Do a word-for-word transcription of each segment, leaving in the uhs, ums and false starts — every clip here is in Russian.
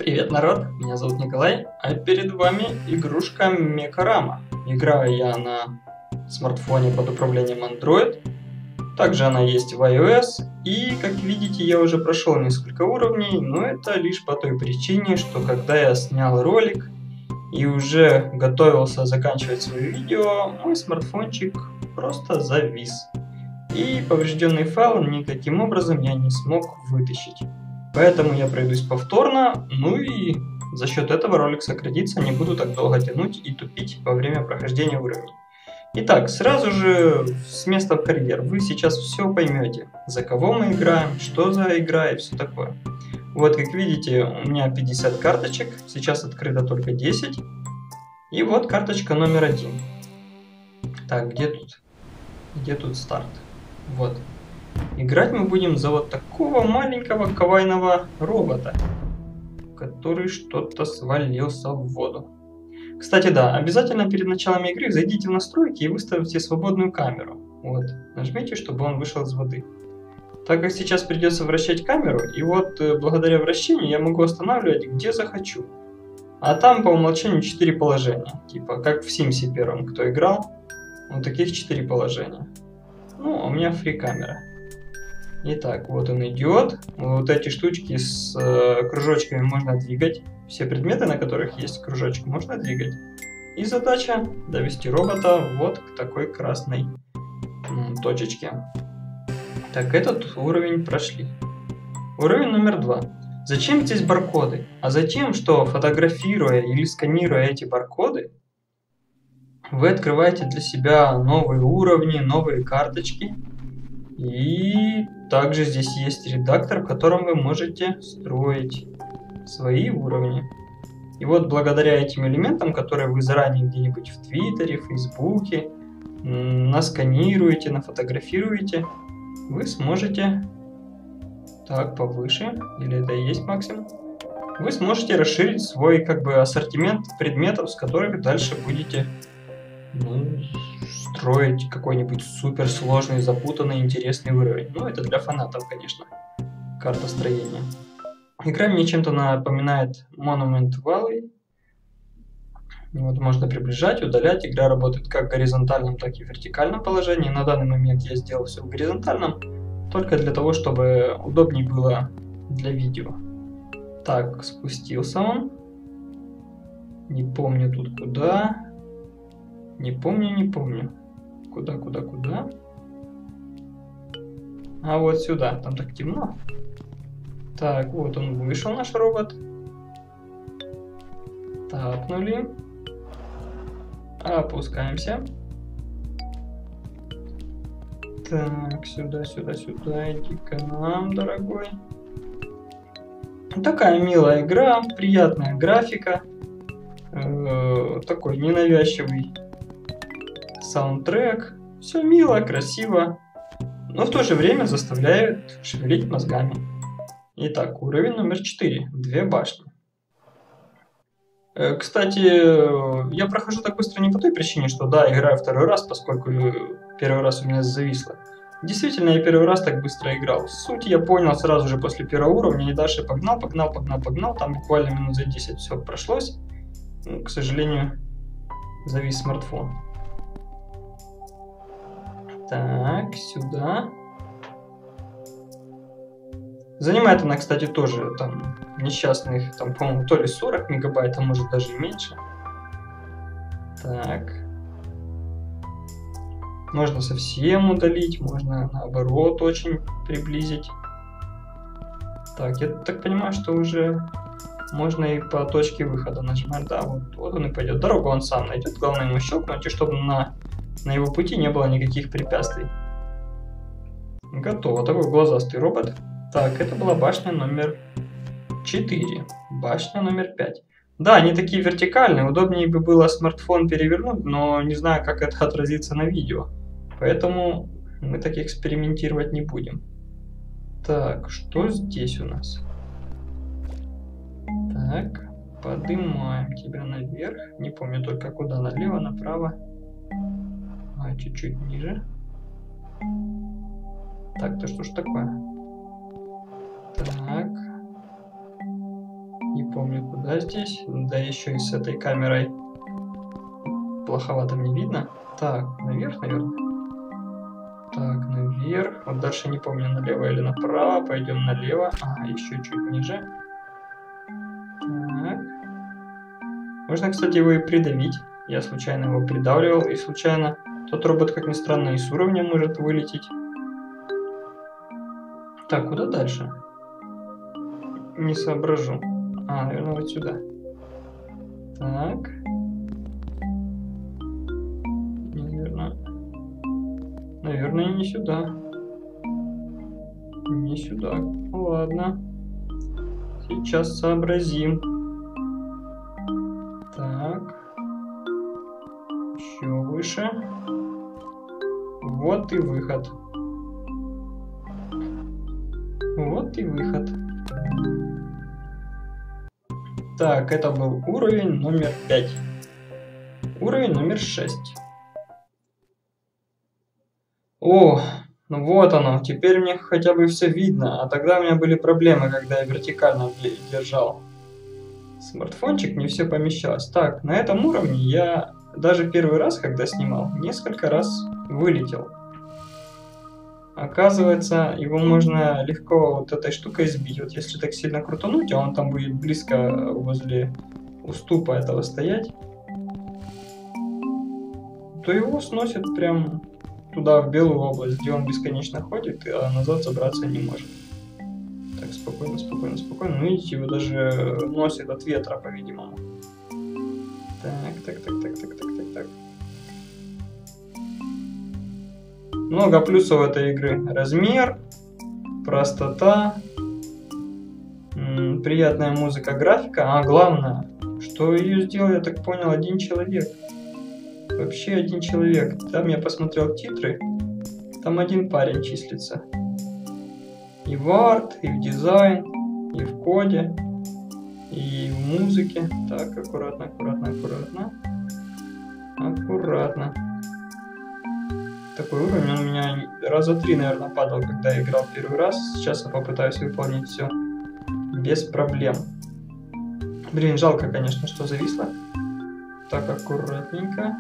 Привет, народ! Меня зовут Николай, а перед вами игрушка Мекарама. Играю я на смартфоне под управлением Android. Также она есть в iOS. И, как видите, я уже прошел несколько уровней, но это лишь по той причине, что когда я снял ролик и уже готовился заканчивать свое видео, мой смартфончик просто завис. И поврежденный файл никаким образом я не смог вытащить. Поэтому я пройдусь повторно, ну и за счет этого ролик сократится, не буду так долго тянуть и тупить во время прохождения уровней. Итак, сразу же с места в карьер. Вы сейчас все поймете, за кого мы играем, что за игра и все такое. Вот, как видите, у меня пятьдесят карточек, сейчас открыто только десять. И вот карточка номер один. Так, где тут? Где тут старт? Вот. Играть мы будем за вот такого маленького кавайного робота, который что-то свалился в воду. Кстати, да, обязательно перед началом игры зайдите в настройки и выставьте свободную камеру. Вот, нажмите, чтобы он вышел из воды. Так как сейчас придется вращать камеру, и вот благодаря вращению я могу останавливать где захочу. А там по умолчанию четыре положения, типа как в Симсе первом, кто играл, вот таких четыре положения. Ну, а у меня фри камера. Итак, вот он идет. Вот эти штучки с э, кружочками можно двигать. Все предметы, на которых есть кружочек, можно двигать. И задача довести робота вот к такой красной м, точечке. Так, этот уровень прошли. Уровень номер два. Зачем здесь баркоды? А затем, что фотографируя или сканируя эти баркоды, вы открываете для себя новые уровни, новые карточки. И также здесь есть редактор, в котором вы можете строить свои уровни. И вот благодаря этим элементам, которые вы заранее где-нибудь в Твиттере, в Фейсбуке насканируете, нафотографируете, вы сможете... Так, повыше. Или это и есть максимум? Вы сможете расширить свой как бы ассортимент предметов, с которых дальше будете... Ну, строить какой-нибудь суперсложный, запутанный, интересный уровень. Ну, это для фанатов, конечно. Карта строения. Игра мне чем-то напоминает Monument Valley. Вот можно приближать, удалять. Игра работает как в горизонтальном, так и в вертикальном положении. На данный момент я сделал все в горизонтальном, только для того, чтобы удобнее было для видео. Так, спустился он. Не помню тут куда. Не помню, не помню. Куда, куда, куда? А вот сюда. Там так темно. Так, вот он вышел, наш робот. Тапнули. Опускаемся. Так, сюда, сюда, сюда. Иди к нам, дорогой. Такая милая игра. Приятная графика. Э-э, такой ненавязчивый саундтрек, все мило, красиво, но в то же время заставляет шевелить мозгами. Итак, уровень номер четыре. Две башни. Э, кстати, я прохожу так быстро не по той причине, что да, играю второй раз, поскольку первый раз у меня зависло. Действительно, я первый раз так быстро играл. Суть я понял сразу же после первого уровня, и дальше погнал, погнал, погнал, погнал. Там буквально минут за десять все прошлось. Ну, к сожалению, завис смартфон. Так, сюда. Занимает она, кстати, тоже там несчастных, там, по-моему, то ли сорок мегабайт, а может даже и меньше. Так. Можно совсем удалить, можно наоборот очень приблизить. Так, я так понимаю, что уже можно и по точке выхода нажимать. Да, вот, вот он и пойдет. Дорогу он сам найдет, главное ему щелкнуть, и чтобы на... На его пути не было никаких препятствий. Готово. Такой глазастый робот. Так, это была башня номер четыре. Башня номер пять. Да, они такие вертикальные. Удобнее бы было смартфон перевернуть, но не знаю, как это отразится на видео. Поэтому мы так экспериментировать не будем. Так, что здесь у нас? Так, поднимаем тебя наверх. Не помню только куда. Налево, направо. А, чуть-чуть ниже. Так, то что ж такое? Так. Не помню, куда здесь. Да еще и с этой камерой плоховато мне видно. Так, наверх, наверное. Так, наверх. Вот дальше не помню, налево или направо. Пойдем налево. А, еще чуть ниже. Так. Можно, кстати, его и придавить. Я случайно его придавливал. И случайно тот робот, как ни странно, и с уровня может вылететь. Так, куда дальше? Не соображу. А, наверное, вот сюда. Так. Наверное. Наверное, не сюда. Не сюда. Ладно. Сейчас сообразим. Так. Еще выше. Вот и выход. Вот и выход. Так, это был уровень номер пять. Уровень номер шесть. О, ну вот оно. Теперь мне хотя бы все видно. А тогда у меня были проблемы, когда я вертикально держал смартфончик, не все помещалось. Так, на этом уровне я даже первый раз, когда снимал, несколько раз вылетел. Оказывается, его можно легко вот этой штукой сбить. Вот если так сильно крутануть, а он там будет близко возле уступа этого стоять, то его сносит прям туда, в белую область, где он бесконечно ходит, а назад забраться не может. Так, спокойно, спокойно, спокойно. Ну, видите, его даже носит от ветра, по-видимому. Так, так, так, так, так, так, так, так. Много плюсов этой игры. Размер, простота, м, приятная музыка, графика. А главное, что ее сделал, я так понял, один человек. Вообще один человек. Там я посмотрел титры. Там один парень числится. И в арт, и в дизайн, и в коде, и в музыке. Так, аккуратно, аккуратно, аккуратно. Аккуратно. Такой уровень, он у меня раза три, наверное, падал, когда я играл первый раз. Сейчас я попытаюсь выполнить все без проблем. Блин, жалко, конечно, что зависло. Так, аккуратненько.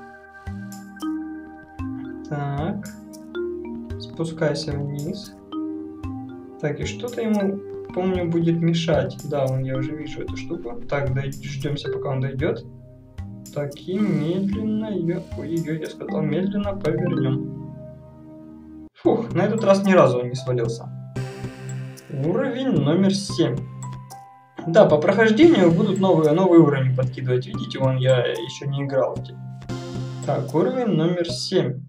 Так. Спускайся вниз. Так, и что-то ему, помню, будет мешать. Да, вон, я уже вижу эту штуку. Так, дождемся, пока он дойдет. Так, и медленно ее... Ой, ее, я сказал, медленно повернем. Фух, на этот раз ни разу он не свалился. Уровень номер семь. Да, по прохождению будут новые, новые уровни подкидывать. Видите, вон я еще не играл. Так, уровень номер семь.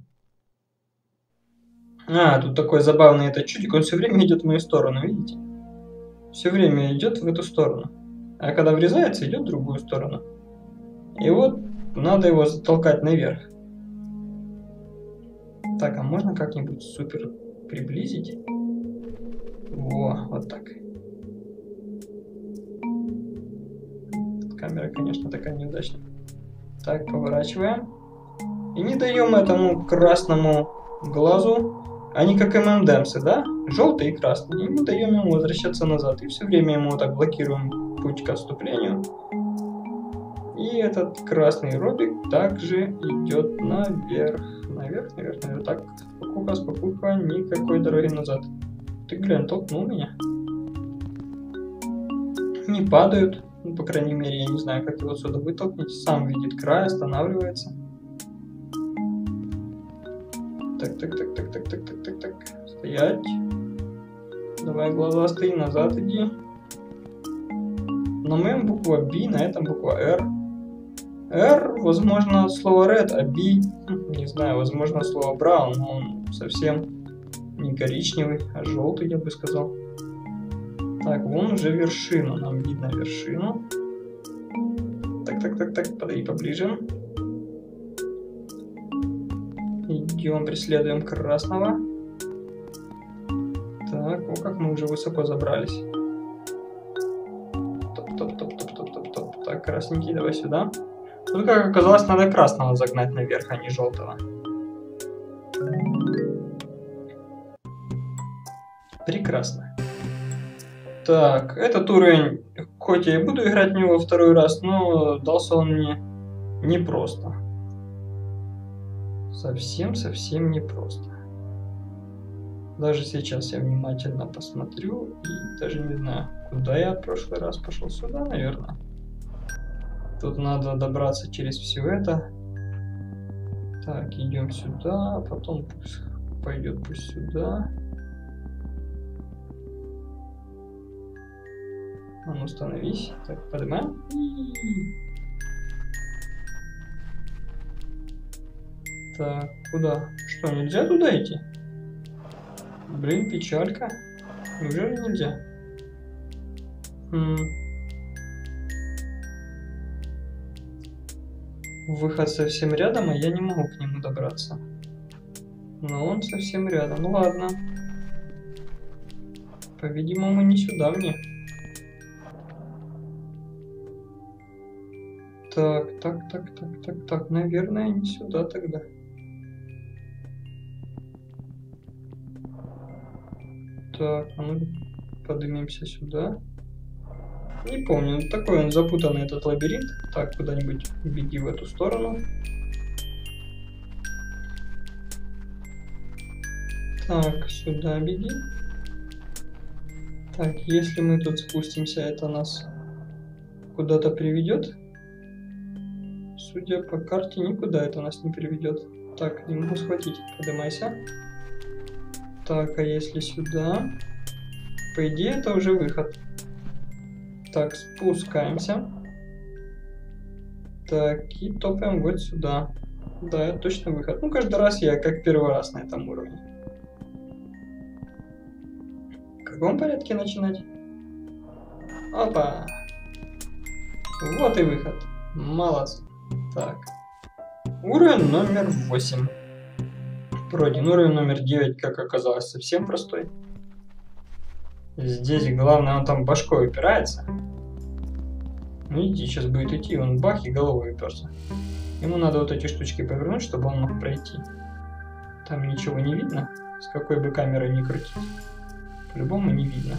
А, тут такой забавный этот чудик. Он все время идет в мою сторону, видите? Все время идет в эту сторону. А когда врезается, идет в другую сторону. И вот надо его затолкать наверх. Так, а можно как-нибудь супер приблизить? Во, вот так. Камера, конечно, такая неудачная. Так, поворачиваем. И не даем этому красному глазу. Они как эм эм дэмсы, да? Желтый и красный. И не даем ему возвращаться назад. И все время ему вот так блокируем путь к отступлению. И этот красный робик также идет наверх. Наверх, наверх, наверх. Так, спокуха, спокуха, никакой дороги назад. Ты, глянь, толкнул меня. Не падают. Ну, по крайней мере, я не знаю, как его отсюда вытолкнуть. Сам видит край, останавливается. Так, так, так, так, так, так, так, так, так. Стоять. Давай, глазастый, назад иди. На моем буква B, на этом буква R. R, возможно, слово red, а B, не знаю, возможно, слово brown, но он совсем не коричневый, а желтый, я бы сказал. Так, вон уже вершину, нам видно вершину. Так, так, так, так, подойди поближе. Идем, преследуем красного. Так, о, как мы уже высоко забрались. Топ, топ, топ, топ, топ, топ, топ. Так, красненький, давай сюда. Тут, как оказалось, надо красного загнать наверх, а не желтого. Прекрасно. Так, этот уровень, хоть я и буду играть в него второй раз, но дался он мне непросто. Совсем-совсем непросто. Даже сейчас я внимательно посмотрю и даже не знаю, куда я в прошлый раз пошел. Сюда, наверное. Тут надо добраться через все это. Так, идем сюда, потом пусть пойдет пусть сюда. А ну, становись. Так, поднимаем. Так, куда? Что, нельзя туда идти? Блин, печалька. Неужели нельзя? Хм. Выход совсем рядом, а я не могу к нему добраться. Но он совсем рядом. Ну ладно. По-видимому, не сюда мне. Так, так, так, так, так, так. Наверное, не сюда тогда. Так, а ну поднимемся сюда. Не помню, такой он запутанный, этот лабиринт. Так, куда-нибудь беги в эту сторону. Так, сюда беги. Так, если мы тут спустимся, это нас куда-то приведет. Судя по карте, никуда это нас не приведет. Так, не могу схватить. Поднимайся. Так, а если сюда? По идее, это уже выход. Так, спускаемся. Так, и топаем вот сюда. Да, это точно выход. Ну, каждый раз я как первый раз на этом уровне. В каком порядке начинать? Опа! Вот и выход. Молодцы. Так. Уровень номер восемь. Пройден. Уровень номер девять, как оказалось, совсем простой. Здесь главное, он там башкой упирается. Ну иди, сейчас будет идти, он бах и головой уперся. Ему надо вот эти штучки повернуть, чтобы он мог пройти. Там ничего не видно, с какой бы камерой ни крутить. По-любому не видно.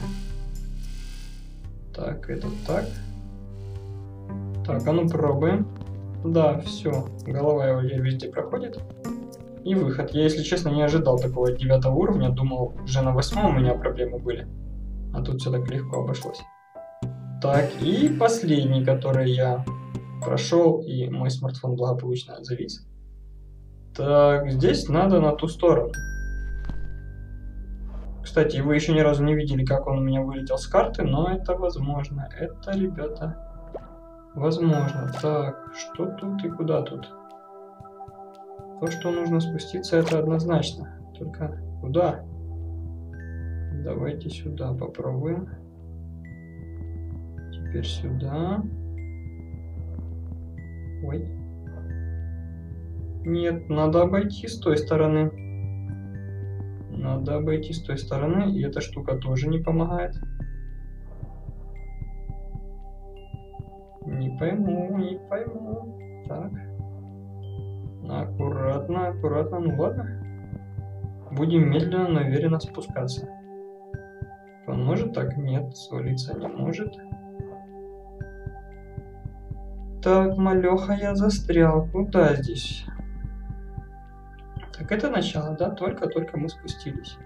Так, это так. Так, а ну пробуем. Да, все, голова его везде проходит. И выход. Я, если честно, не ожидал такого девятого уровня. Думал, уже на восьмом у меня проблемы были. А тут все так легко обошлось. Так, и последний, который я прошел, и мой смартфон благополучно завис. Так, здесь надо на ту сторону. Кстати, вы еще ни разу не видели, как он у меня вылетел с карты, но это возможно. Это, ребята, возможно. Так, что тут и куда тут? То, что нужно спуститься, это однозначно. Только куда? Давайте сюда попробуем. Теперь сюда. Ой. Нет, надо обойти с той стороны. Надо обойти с той стороны, и эта штука тоже не помогает. Не пойму, не пойму. Так. Аккуратно, аккуратно. Ну ладно. Будем медленно, но уверенно спускаться. Он может так? Нет, свалиться не может. Так, малеха, я застрял. Куда здесь? Так, это начало, да? Только-только мы спустились.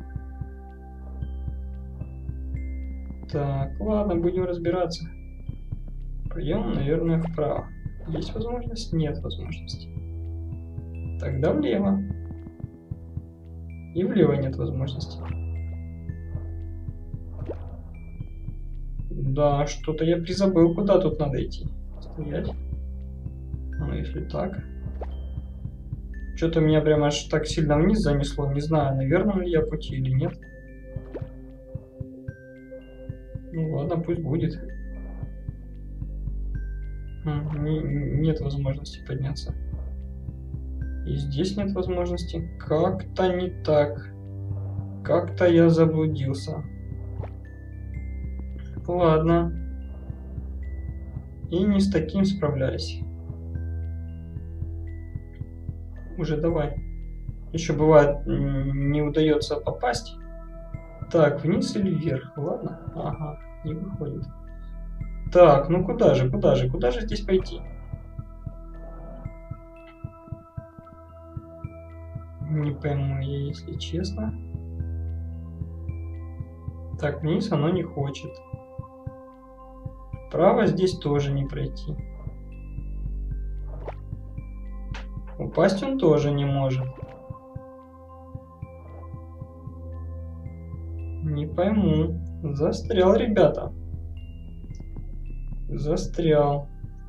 Так, ладно, будем разбираться. Пойдем, наверное, вправо. Есть возможность? Нет возможности. Тогда влево. И влево нет возможности. Да, что-то я призабыл, куда тут надо идти. Стоять. Ну, если так. Что-то меня прям аж так сильно вниз занесло. Не знаю, на верном ли я пути или нет. Ну ладно, пусть будет. Хм, не, нет возможности подняться. И здесь нет возможности. Как-то не так. Как-то я заблудился. Ладно. И не с таким справлялись. Уже давай. Еще бывает, не удается попасть. Так, вниз или вверх? Ладно. Ага, не выходит. Так, ну куда же, куда же, куда же здесь пойти? Не пойму я, если честно. Так, вниз оно не хочет. Вправо здесь тоже не пройти. Упасть он тоже не может. Не пойму. Застрял, ребята. Застрял.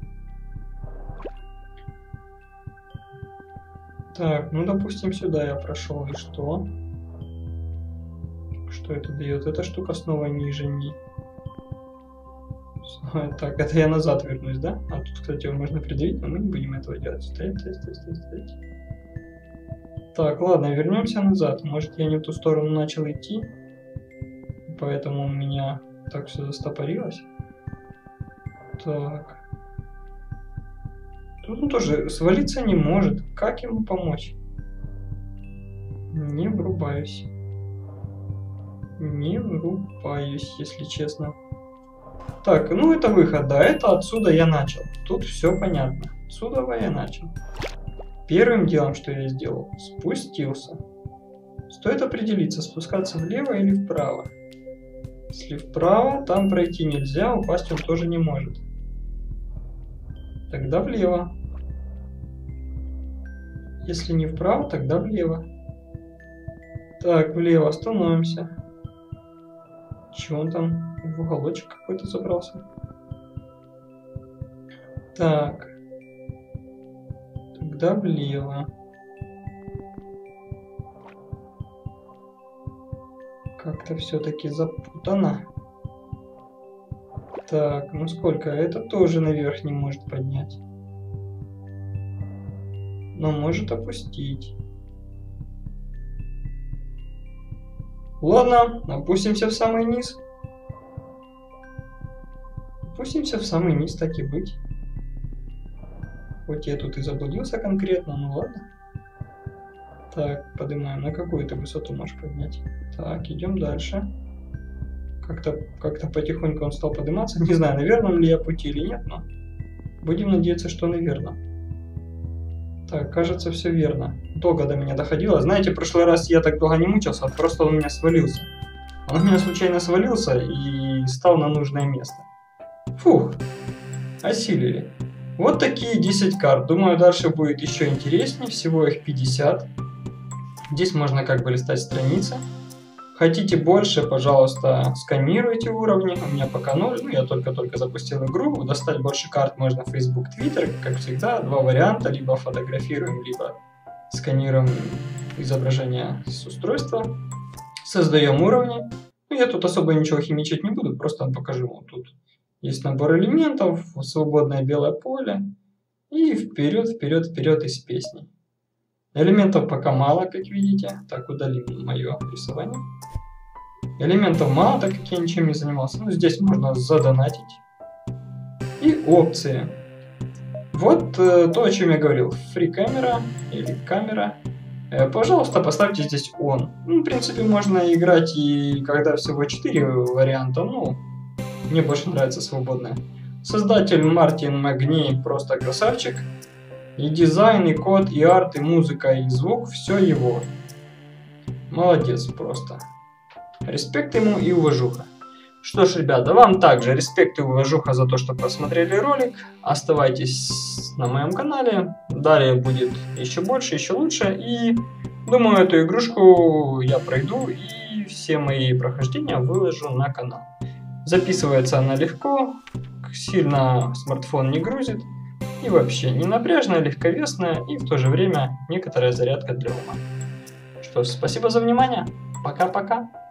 Так, ну допустим сюда я прошел. И что? Что это дает? Эта штука снова ниже. Не... Так, это я назад вернусь, да? А тут, кстати, его можно придавить, но мы не будем этого делать. Стоять, стоять, стоять, стоять, стоять. Так, ладно, вернемся назад. Может, я не в ту сторону начал идти, поэтому у меня так все застопорилось. Так. Тут он тоже свалиться не может. Как ему помочь? Не врубаюсь. Не врубаюсь, если честно. Так, ну это выход, да, это отсюда я начал. Тут все понятно. Отсюда я начал. Первым делом, что я сделал, спустился. Стоит определиться, спускаться влево или вправо. Если вправо, там пройти нельзя, упасть он тоже не может. Тогда влево. Если не вправо, тогда влево. Так, влево становимся. Че он там в уголочек какой-то забрался? Так. Тогда влево. Как-то все-таки запутано. Так, ну сколько? Это тоже наверх не может поднять. Но может опустить. Ладно, опустимся в самый низ. Опустимся в самый низ, так и быть. Хоть я тут и заблудился конкретно, ну ладно. Так, поднимаем. На какую ты высоту можешь поднять? Так, идем дальше. Как-то как-то потихоньку он стал подниматься. Не знаю, на верном ли я пути или нет, но будем надеяться, что на верном. Так, кажется, все верно. Долго до меня доходило. Знаете, в прошлый раз я так долго не мучился, просто он у меня свалился. Он у меня случайно свалился и стал на нужное место. Фух, осилили. Вот такие десять карт. Думаю, дальше будет еще интереснее. Всего их пятьдесят. Здесь можно как бы листать страницы. Хотите больше, пожалуйста, сканируйте уровни. У меня пока ноль, ну я только-только запустил игру. Достать больше карт можно в Facebook, Twitter, как всегда. Два варианта, либо фотографируем, либо сканируем изображение с устройства. Создаем уровни. Ну, я тут особо ничего химичить не буду, просто вам покажу. Вот тут есть набор элементов, свободное белое поле. И вперед, вперед, вперед из песни. Элементов пока мало, как видите. Так, удалим мое рисование. Элементов мало, так как я ничем не занимался. Ну, здесь можно задонатить. И опции. Вот э, то, о чем я говорил. Free камера или камера. Э, пожалуйста, поставьте здесь on. Ну, в принципе, можно играть и когда всего четыре варианта. Ну, мне больше нравится свободное. Создатель Мартин Магней просто красавчик. И дизайн, и код, и арт, и музыка, и звук, все его. Молодец просто. Респект ему и уважуха. Что ж, ребята, вам также респект и уважуха за то, что посмотрели ролик. Оставайтесь на моем канале. Далее будет еще больше, еще лучше. И думаю, эту игрушку я пройду и все мои прохождения выложу на канал. Записывается она легко, сильно смартфон не грузит. И вообще не напряжная, легковесная и в то же время некоторая зарядка для ума. Что ж, спасибо за внимание. Пока-пока.